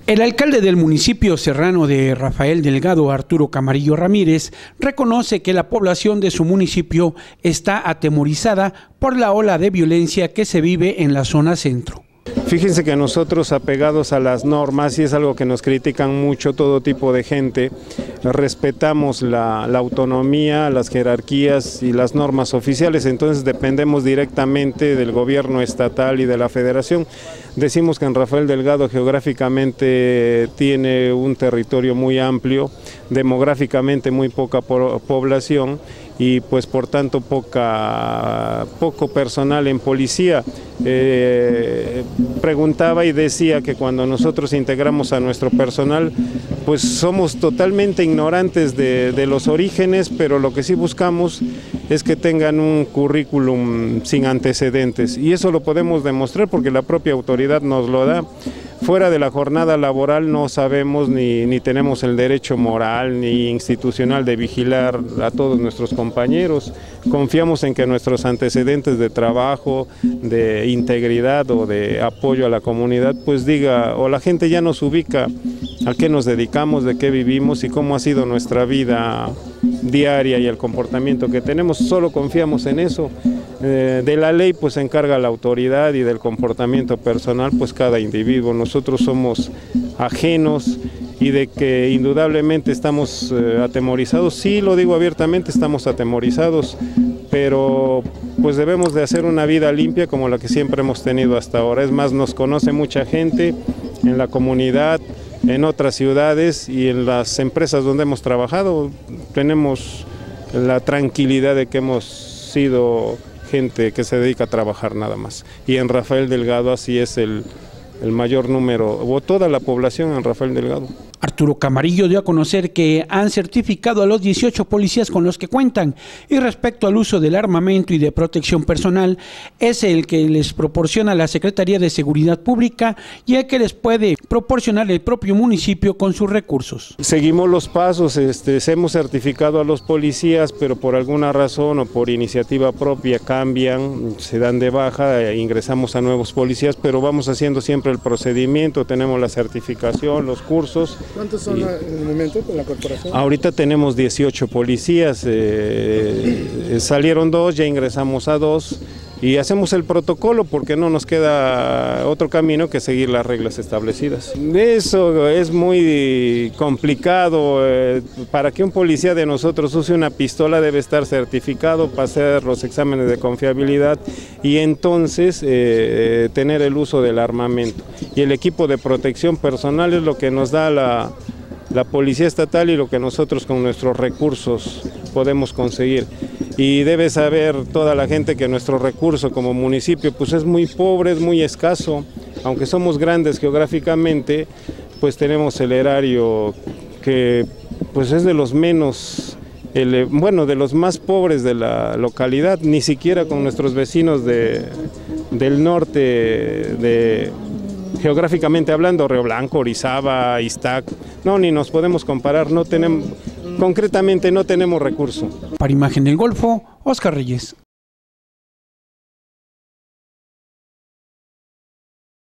El alcalde del municipio serrano de Rafael Delgado, Arturo Camarillo Ramírez, reconoce que la población de su municipio está atemorizada por la ola de violencia que se vive en la zona centro. Fíjense que nosotros, apegados a las normas, y es algo que nos critican mucho todo tipo de gente, respetamos la autonomía, las jerarquías y las normas oficiales, entonces dependemos directamente del gobierno estatal y de la federación. Decimos que en Rafael Delgado geográficamente tiene un territorio muy amplio, demográficamente muy poca población y pues por tanto poco personal en policía. Preguntaba y decía que cuando nosotros integramos a nuestro personal, pues somos totalmente ignorantes de los orígenes, pero lo que sí buscamos es que tengan un currículum sin antecedentes, y eso lo podemos demostrar porque la propia autoridad nos lo da. Fuera de la jornada laboral no sabemos ni tenemos el derecho moral ni institucional de vigilar a todos nuestros compañeros. Confiamos en que nuestros antecedentes de trabajo, de integridad o de apoyo a la comunidad, pues diga, o la gente ya nos ubica a qué nos dedicamos, de qué vivimos y cómo ha sido nuestra vida diaria y el comportamiento que tenemos. Solo confiamos en eso. De la ley pues se encarga la autoridad y del comportamiento personal pues cada individuo. Nosotros somos ajenos y de que indudablemente estamos atemorizados, sí lo digo abiertamente, estamos atemorizados, pero pues debemos de hacer una vida limpia como la que siempre hemos tenido hasta ahora. Es más, nos conoce mucha gente en la comunidad, en otras ciudades y en las empresas donde hemos trabajado. Tenemos la tranquilidad de que hemos sido gente que se dedica a trabajar nada más. Y en Rafael Delgado así es el mayor número, o toda la población en Rafael Delgado. Arturo Camarillo dio a conocer que han certificado a los 18 policías con los que cuentan, y respecto al uso del armamento y de protección personal, es el que les proporciona la Secretaría de Seguridad Pública y el que les puede proporcionar el propio municipio con sus recursos. Seguimos los pasos, hemos certificado a los policías, pero por alguna razón o por iniciativa propia cambian, se dan de baja, ingresamos a nuevos policías, pero vamos haciendo siempre el procedimiento, tenemos la certificación, los cursos. ¿Cuántos son en el momento con la corporación? Ahorita tenemos 18 policías, salieron 2, ya ingresamos a 2 y hacemos el protocolo porque no nos queda otro camino que seguir las reglas establecidas. Eso es muy complicado, para que un policía de nosotros use una pistola debe estar certificado para hacer los exámenes de confiabilidad y entonces tener el uso del armamento. Y el equipo de protección personal es lo que nos da la Policía Estatal y lo que nosotros con nuestros recursos podemos conseguir. Y debe saber toda la gente que nuestro recurso como municipio pues es muy pobre, es muy escaso. Aunque somos grandes geográficamente, pues tenemos el erario que pues es de los menos, de los más pobres de la localidad, ni siquiera con nuestros vecinos del norte, geográficamente hablando, Río Blanco, Orizaba, Iztac, no, ni nos podemos comparar, concretamente no tenemos recurso. Para Imagen del Golfo, Oscar Reyes.